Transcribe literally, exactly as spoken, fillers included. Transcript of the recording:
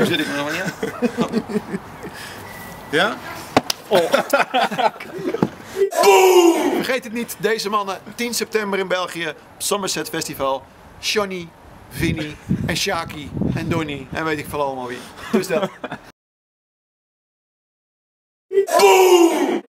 zit ik nog niet aan. Ja? Oh. Boom! Vergeet het niet, deze mannen, tien september in België, Somerset Festival. Johnny, Vinnie en Shaki en Donnie en weet ik veel allemaal wie. Dus dat.